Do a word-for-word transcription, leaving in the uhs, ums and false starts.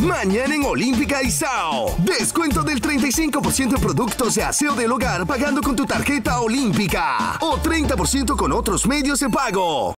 Mañana en Olímpica y Sao. Descuento del treinta y cinco por ciento en productos de aseo del hogar pagando con tu tarjeta Olímpica. O treinta por ciento con otros medios de pago.